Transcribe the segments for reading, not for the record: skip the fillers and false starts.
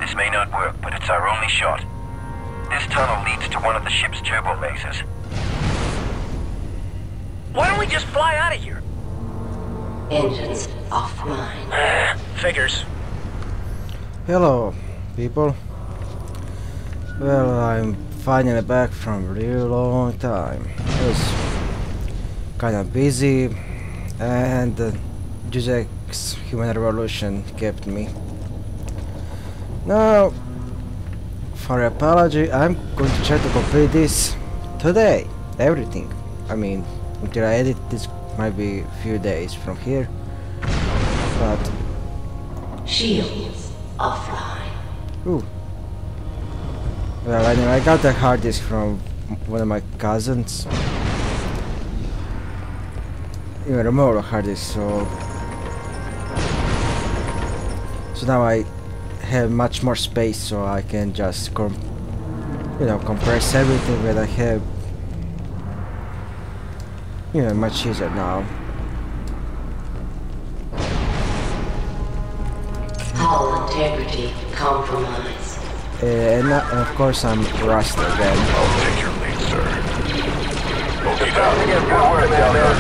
This may not work, but it's our only shot. This tunnel leads to one of the ship's turbo lasers. Why don't we just fly out of here? Engines offline. Figures. Hello, people. Well, I'm finally back from a real long time. I was kinda busy, and Juzek's Human Revolution kept me. Now, for apology, I'm going to try to complete this today. Everything. I mean, until I edit this might be a few days from here. But Shields offline. ooh. Well, anyway, I got the hard disk from one of my cousins. Even a remote hard disk, so now I have much more space, so I can just compress everything that I have. Much easier now. Hull integrity compromised. And of course I'm rusty again. I'll take your lead, sir. Okay, down to get good work down there.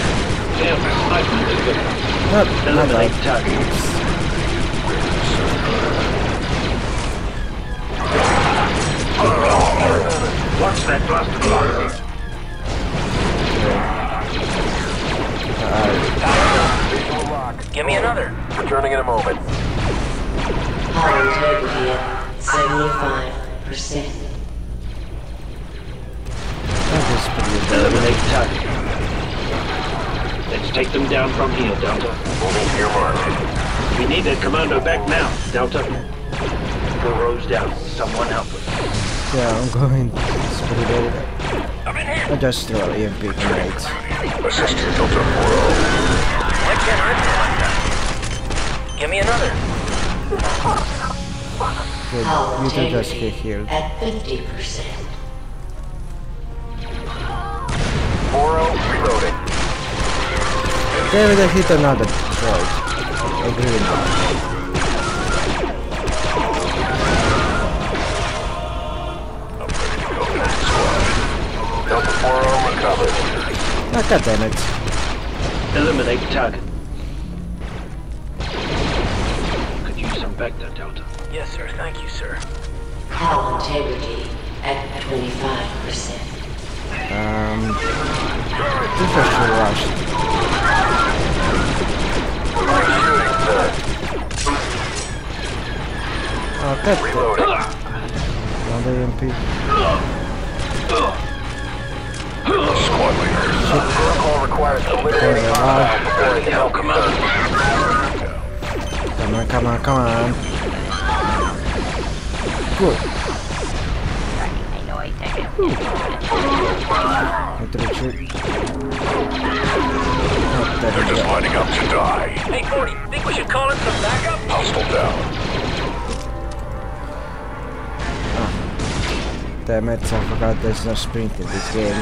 Not Eliminate bad. targets. Watch that blaster box. Visual lock. Give me another. Returning in a moment. Hull integrity at 75%. That is pretty good. Eliminate target. Let's take them down from here, Delta. Moving to your mark. We need a commando back now, Delta. The rows down. Someone help us. Yeah, I'm going. It's pretty good. I'm in here. I just throw EMP grenades. Assist Delta 4-0. Why can't I do like that? Give me another. Good. Hull You can just get integrity healed. at 50%. 4-0 reloading. David, I hit another droid. A green one. Delta 4-0 recovered. Ah, God damn it. Eliminate target. Could use some back there, Delta. Yes, sir. Thank you, sir. Hull integrity at 25%. I think I should rush. Oh, God. Reloading. Another EMP. Squad leader. Protocol requires eliminating hostile before it can help command. Come on, come on, come on. Good. Need to retreat. Oh, there They're we just go. lining up to die. Hey, Gordy, think we should call in some backup? Hostile down. Damn it, I forgot there's no sprint in this game.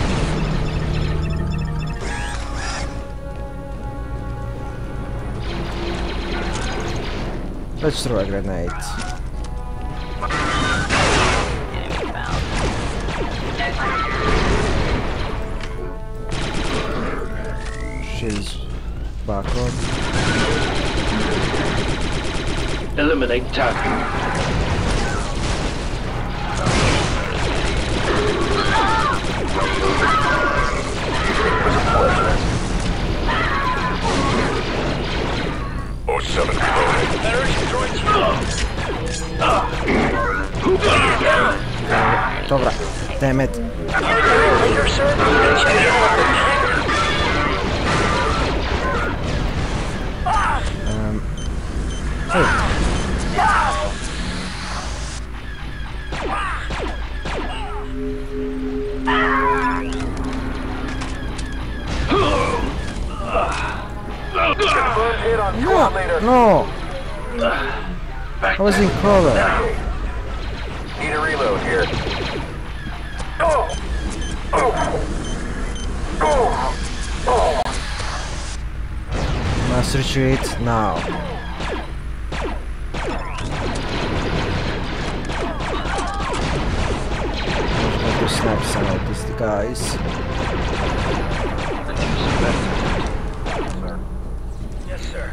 Let's throw a grenade. She's back on. Eliminate target. Oh, 7 reloading. Battery droids Dobra, damn it. later, sir. Check in on the hangar. Hey. Confirmed hit on squad leader. No! Back I was in cover. Need a reload here. Oh! Oh! Oh! Oh! Must retreat now. guys. Yes, sir.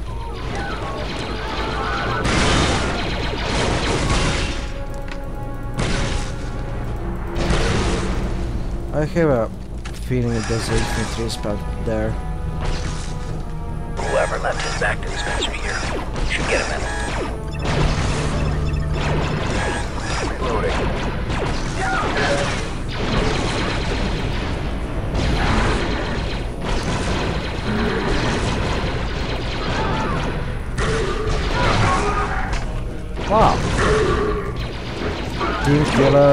I have a feeling that there's a infantry spot there. Whoever left his back dispensary here should get a medal. Reloading. Wow! Team killer.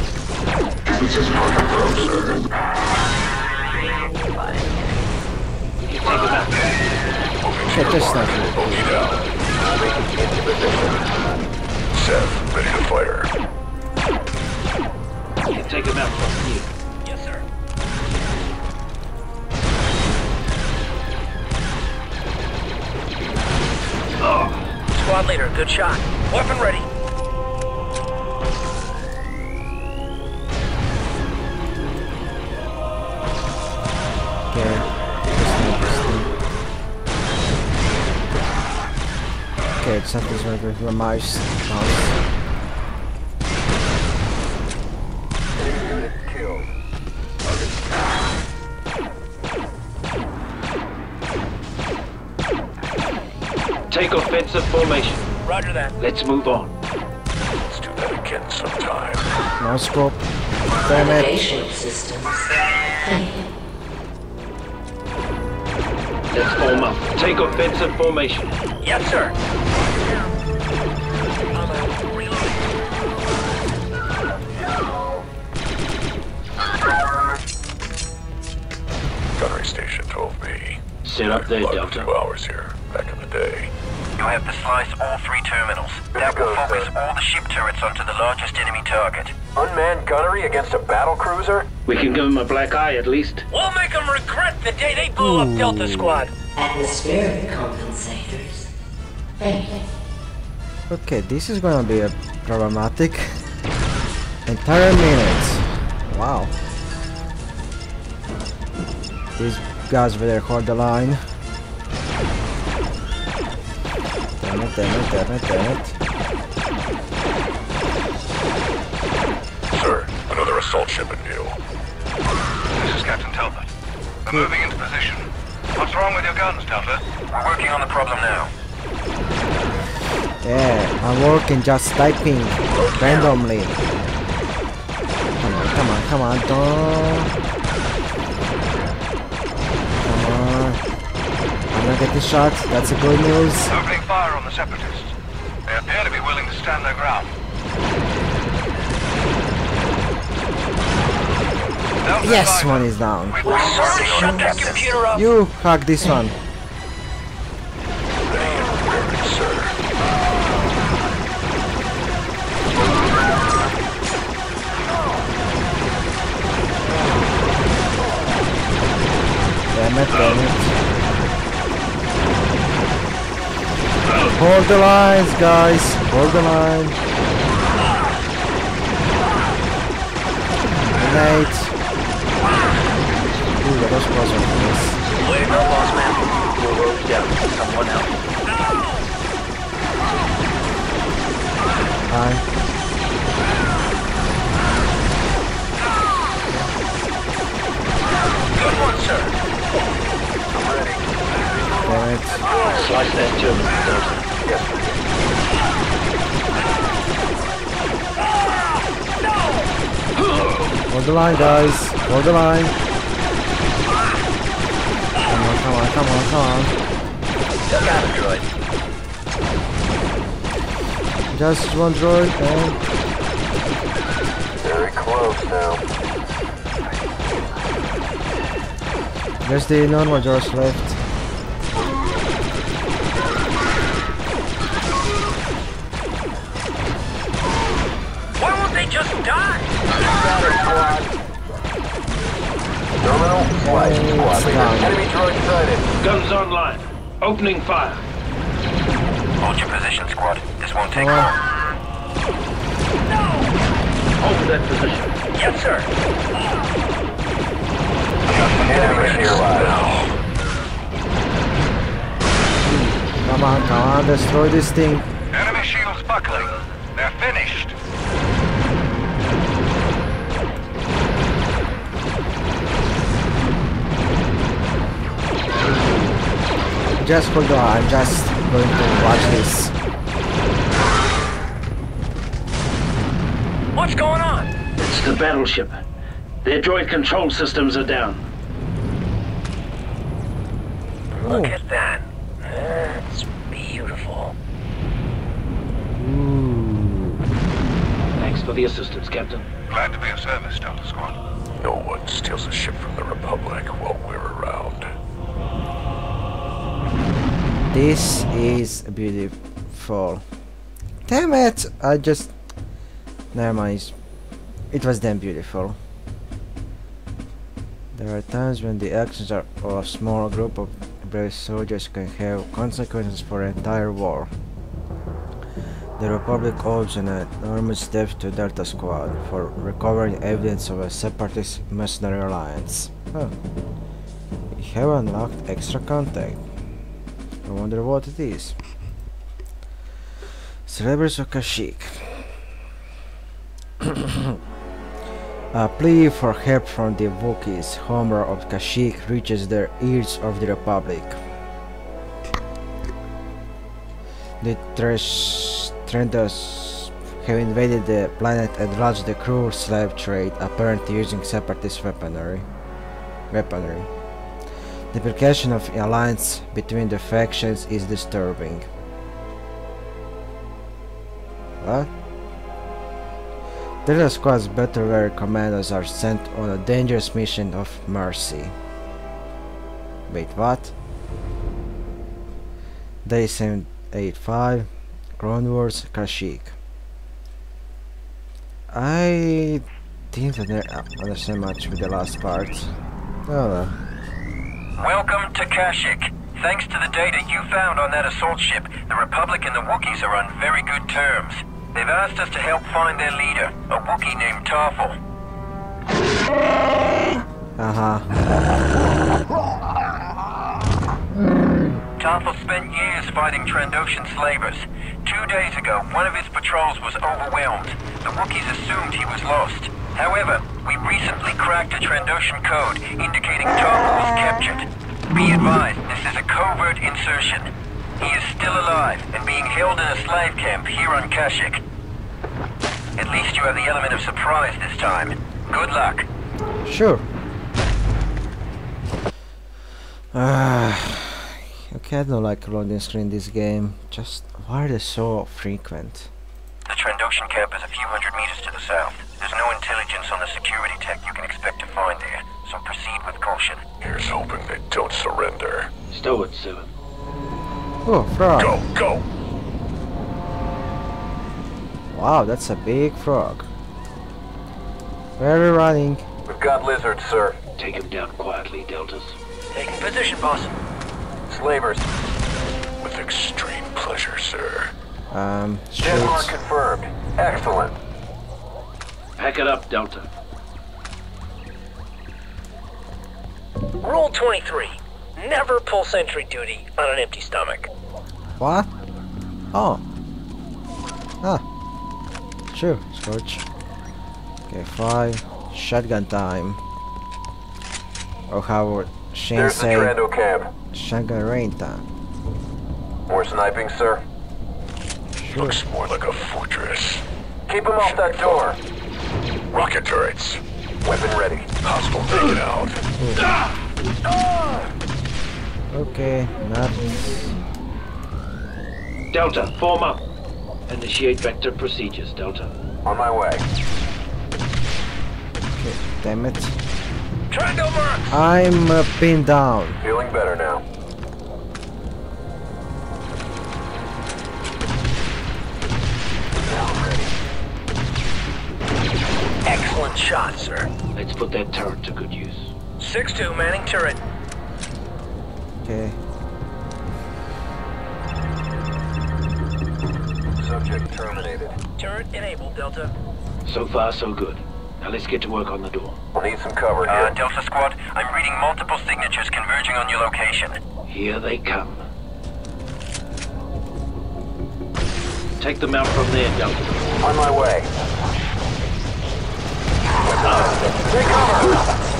Shit, just not good. Bogey down. Into position. Seth, ready to fire. You can take him out from here. Yes, sir. Squad leader, good shot. Weapon ready. Okay. Okay, something's going to be mouse. Killed. Take offensive formation. Roger that. Let's move on. Let's do that again sometime. No scope. Damn it. Navigation systems. Failure. Let's form up. Take offensive formation. Yes, sir. I'm reloading. Gunnery station 12B. Sit up there, About Delta. 2 hours here, back in the day. You have to slice all 3 terminals. That will focus all the ship turrets onto the largest enemy target. Unmanned gunnery against a battle cruiser? We can give him a black eye at least. We'll make them regret the day they blew up Delta Squad. Atmospheric compensators. Failure. Okay, this is gonna be a problematic. Entire minutes. Wow. These guys over there hold the line. Damn it, damn it, damn it, damn it. Sir, another assault ship in view. This is Captain Talbot. We're moving into position. What's wrong with your guns, Talbot? We're working on the problem now. Yeah, I'm working just typing randomly. Come on, come on, come on, don't. Come on. I'm gonna get this shot, that's a good news. Opening fire on the separatists. They appear to be willing to stand their ground. Yes, one is down. Sorry, shut that computer up. You hug this one. Damn it, damn it. Hold the lines, guys. Hold the line. Grenade. Ooh, that was close on this. Way to go, boss man. Your road's down. Someone else. Fine. Good one, sir. Damn it. Slice that German, Delta. Hold the line, guys. Hold the line. Come on, come on, come on, come on. Duck out of droid. Just one droid and Very close now. there's the normal droids left. Why won't they just die? Terminal, slice, squad leader. down. Enemy droid sighted. Guns online. Opening fire. Hold your position, squad. This won't take Come on. long. Hold that position. Yes, sir. Enemy nearby. Come on, destroy this thing. Enemy shields buckling. They're finished. Just hold on, I'm just going to watch this. What's going on? It's the battleship. Their droid control systems are down. Look at that. That's beautiful. Thanks for the assistance, Captain. Glad to be of service, Delta Squad. No one steals a ship from the Republic while we're around. This is beautiful. Damn it! I just... Never mind. It was damn beautiful. There are times when the actions of a small group of brave soldiers can have consequences for an entire war. The Republic owes an enormous debt to Delta Squad for recovering evidence of a separatist mercenary alliance. Huh. We have unlocked extra contact. I wonder what it is. Celebrities of Kashyyyk. A plea for help from the Wookiees, Homer of Kashyyyk, reaches the ears of the Republic. The Trendos have invaded the planet and launched the cruel slave trade, apparently using separatist weaponry. The implication of alliance between the factions is disturbing. What? Delta Squad's battle-weary commandos are sent on a dangerous mission of mercy. Wait, what? Day 785, Clone Wars, Kashyyyk. I didn't understand much with the last part. Oh well. Welcome to Kashyyyk. Thanks to the data you found on that assault ship, the Republic and the Wookiees are on very good terms. They've asked us to help find their leader, a Wookiee named Tarful. Tarful spent years fighting Trandoshan slavers. 2 days ago, one of his patrols was overwhelmed. The Wookiees assumed he was lost. However, we recently cracked a Trandoshan code indicating Tarful was captured. Be advised, this is a covert insertion. He is still alive and being held in a slave camp here on Kashyyyk. At least you have the element of surprise this time. Good luck. Sure. Okay, I don't like loading screen this game. Just why are they so frequent? The Trandoshan camp is a few hundred meters to the south. There's no intelligence on the security tech you can expect to find there, so proceed with caution. Here's hoping they don't surrender. Stow it, 7. Oh, frog. Go, go! Wow, that's a big frog. Where are we running? We've got lizards, sir. Take him down quietly, Deltas. Taking position, boss. Slavers. With extreme pleasure, sir. Shoot. Denmark confirmed. Excellent. Pack it up, Delta. Rule 23. Never pull sentry duty on an empty stomach. What? Oh. Ah. Sure, Scorch. Okay, 5. Shotgun time. Or how would Shane There's the say? Trando camp. Shotgun rain time. More sniping, sir. Sure. Looks more like a fortress. Keep them off that door. Rocket turrets. Weapon ready. Hostile taken out. Okay, nuts. Delta, form up. Initiate vector procedures, Delta. On my way. Okay, damn it. Trando marks! I'm pinned down. Feeling better now. Excellent shot, sir. Let's put that turret to good use. 6-2 manning turret. Okay. Subject terminated. Turret enabled, Delta. So far, so good. Now let's get to work on the door. We'll need some cover here. Delta Squad, I'm reading multiple signatures converging on your location. Here they come. Take them out from there, Delta. On my way. Take cover!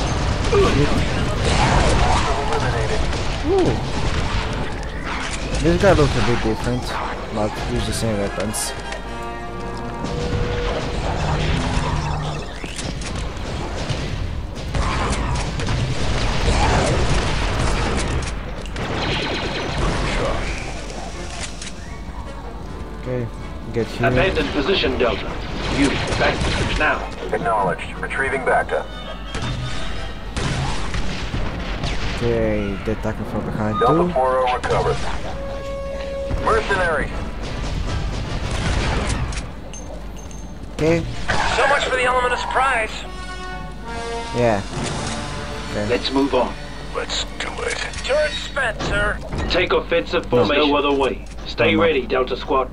Eliminated. Ooh. This guy looks a bit different, but use the same weapons. Okay, get here. Abandoned position, Delta. You, back now. Acknowledged. Retrieving Bacta. Okay, they're attacking from behind Delta too. 4-0 recovered. Mercenaries. Okay, So much for the element of surprise. yeah. Okay. Let's move on. Let's do it. Turret spent, sir. Take offensive formation. No other way. Stay ready, Delta Squad.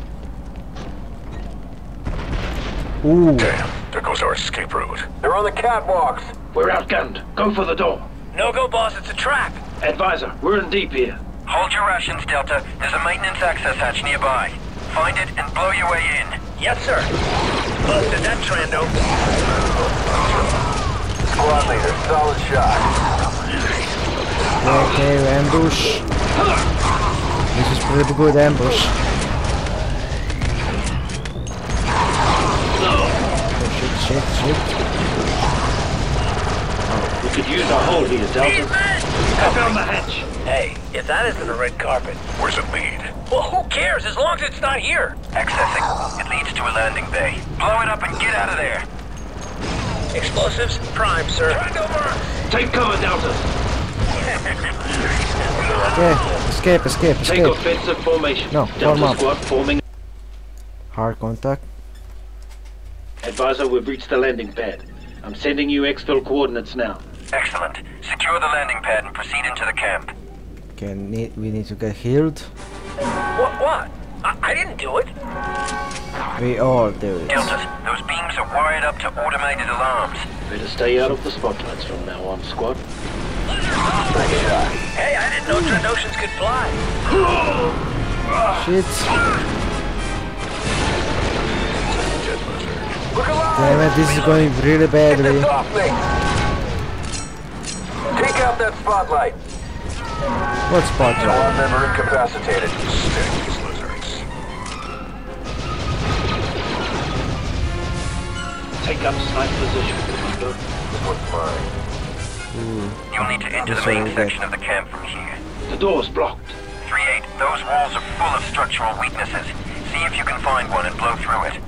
Ooh, Damn, there goes our escape route. They're on the catwalks. We're outgunned. Go for the door. No go, boss. It's a trap. Advisor, we're in deep here. Hold your rations, Delta. There's a maintenance access hatch nearby. Find it and blow your way in. Yes, sir. Busted that Trando. Squad leader, solid shot. okay, ambush. This is pretty good ambush. Oh, shit. We could use a hold here, Delta. I found the hatch. Hey, if that isn't a red carpet. Where's it lead? Well, who cares as long as it's not here? Accessing. It leads to a landing bay. Blow it up and get out of there. Explosives? Prime, sir. Take cover, Delta. Okay, escape. Take offensive formation. No, form Delta up. Squad forming. Hard contact. Advisor, we've reached the landing pad. I'm sending you exfil coordinates now. Excellent. Secure the landing pad and proceed into the camp. Okay, we need to get healed. What? I didn't do it. We all do it. Deltas, those beams are wired up to automated alarms. Better stay out of the spotlights from now on, squad. Hey, I didn't know Trandoshans could fly. Shit. Look alive! Damn it, this is going really Get badly. this off me! Take out that spotlight. What spotlight? Squad member incapacitated. Stick these lizards. Take up snipe position, Commando. This one's mine. You'll need to enter the main section of the camp from here. The door's blocked. 3-8, those walls are full of structural weaknesses. See if you can find one and blow through it.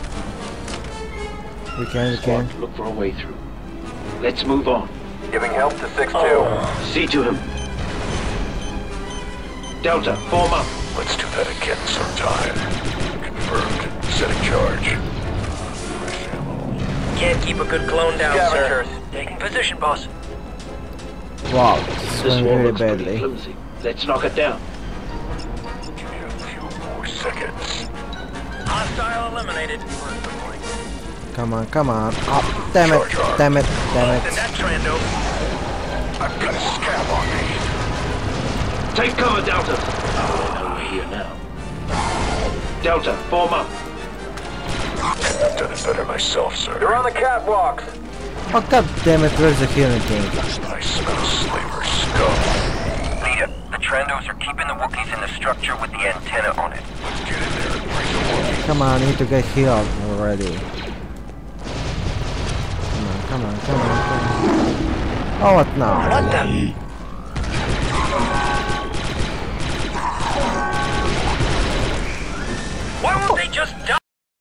We can. Squad, look for a way through. Let's move on. Giving help to 6-2. See to him. Delta, form up. Let's do that again sometime. Confirmed. Setting charge. Can't keep a good clone down, Scavengers. sir. Taking position, boss. Wow, this is This going wall really looks pretty badly. flimsy. Let's knock it down. Give you a few more seconds. Hostile eliminated. Come on. Oh, damn it. Send that Trando. I've got a scab on me. Take cover, Delta. They know we're here now. Delta, form up. I've done it better myself, sir. They're on the catwalks. Oh, god damn it, where's the healing thing? I smell slaver scum. Leader, the Trandos are keeping the Wookiees in the structure with the antenna on it. Let's get in there and bring the Wookiee. Come on, I need to get healed already. Come on. Oh, what now? What the? Why won't they just die?